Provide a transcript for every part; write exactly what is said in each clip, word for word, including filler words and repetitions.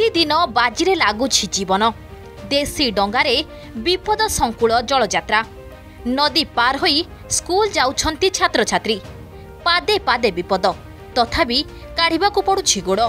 प्रतिदिन बाजी लगुच जीवन देशी डंगारे विपद संकुल जलयात्रा नदी पार होई स्कूल जाउछंती छात्र छात्री पादे पादे विपद तथापि काढ़ा पड़ुछि गोड़।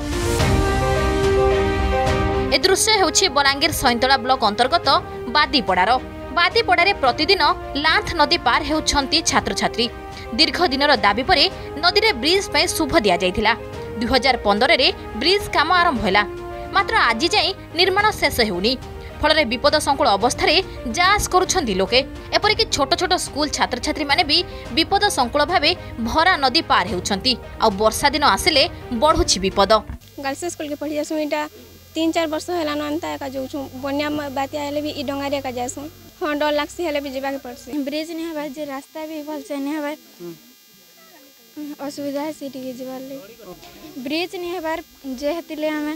ए दृश्य हेउछि बलांगीर सैंतला ब्लॉक अंतर्गत बादीपड़ार बादीपड़ारे प्रतिदिन लांथ नदी पार हेउछंती छात्र छात्री दीर्घ दिनर दाबी परे नदी रे ब्रिज पे शुभ दिया जायथिला। दुई हजार पंद्रह रे ब्रिज काम आरंभ होला मात्र आज जाए निर्माण शेष हेउनी फल विपद संकुल अवस्था जांच करुछंती लोके एपरिक छोट छोट स्कूल छात्र छात्री माने भी विपद संकुल भावे भरा नदी पार हेउछंती आ वर्षा दिन आसिले बढ़ुछि विपद। गर्ल्स स्कूल के पढ़िया सुईटा तीन चार वर्ष हेलान अंता का जोछु बन्या बात्या हेले भी इ डंगारिया का जासु हां डर लागसी हेले भी जेबा के पड़सी ब्रिज नहीं हबा जे रास्ता भी भल से नहीं हबा असुविधा है सिटी के जीवार ले ब्रिज नहीं हबार जे हेतिले हमें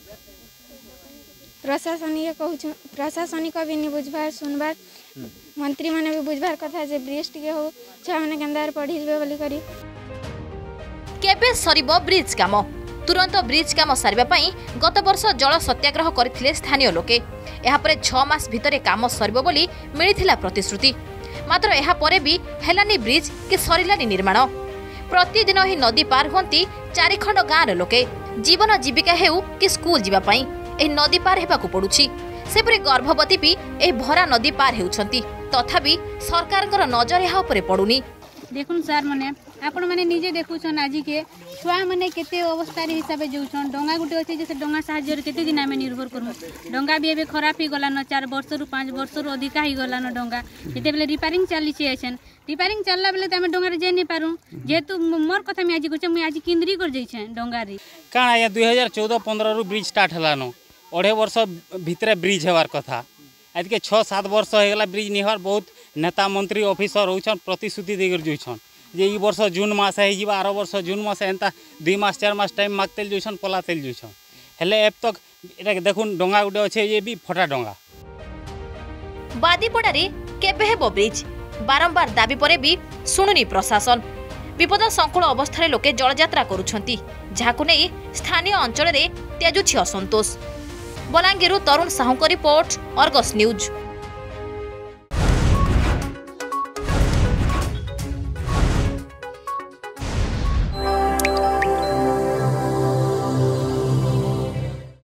प्रशासनिक कहू प्रशासनिक भी नहीं बुझबार सुनबार मंत्री माने भी बुझबार कथा जे ब्रिज टिके हो छा माने केंदार पढ़िलबे बोली करी केबे सरीबो ब्रिज काम तुरंत ब्रिज काम सारिबा पई गत वर्ष जल सत्याग्रह करथिले स्थानीय लोके एहा परे छह मास भितरे काम सरीबो बोली मिलिथिला प्रतिश्रुति मात्र एहा परे भी हेलानी ब्रिज कि सरिलानी निर्माण प्रतिदिन ही नदी पार होती चारिखंड गाँव लोके जीवन जीविका हेउ कि स्कूल जीवा पई ए नदी पार हेबाकु पड़ुछि सेपरि गर्भवती भी ए भरा नदी पार हेउछंती तथापि सरकारकर नजर एहा उपरे पड़ुनी। देखुन सार माने आपण माने निजे देखुछन आज के छुआ माने केते अवस्था रे हिसाबे जोछन डंगा गुटे अछि जे से डंगा सहाय्य केते दिन आमे निर्भर करमु डंगा भी एबे खराब ही गलान चार वर्ष रु पाँच वर्ष रु अधिक ही गलान डंगा जेते बेले रिपेयरिंग चली छी एछन रिपेयरिंग चलला बेले त आमे डंगा रे जे नै पारू जेतु मोर कथा में आज कुछ मैं आज केंद्री कर जई छै डंगा रे का या दो हज़ार चौदह पंद्रह रु ब्रिज स्टार्ट हलानो अढ़े वर्ष भितरे ब्रिज हेबार कथा आज के छह सात वर्ष हो गला ब्रिज नहीं हबार बहुत नेता मंत्री ऑफिसर होछन प्रतिश्रुति देकर जोछन जे ई वर्ष जून मास है जीवा आरो वर्ष जून मास एंता दुई मास चार मास टाइम मागतेल जोछन पलातेल जोछन हेले एब तक एटा देखुन डंगा गुटे अछि जे भी फटा डंगा। बादीपड़ा रे केबे हेबो ब्रिज बारंबार दाबी परे भी सुनुनी प्रशासन विपद संकुल अवस्था लोके जलयात्रा करुछंती जाहाकु नै स्थानीय अंचल रे त्याजुछि असंतोष। बलांगीरु तरुण साहू को रिपोर्ट अर्गस न्यूज।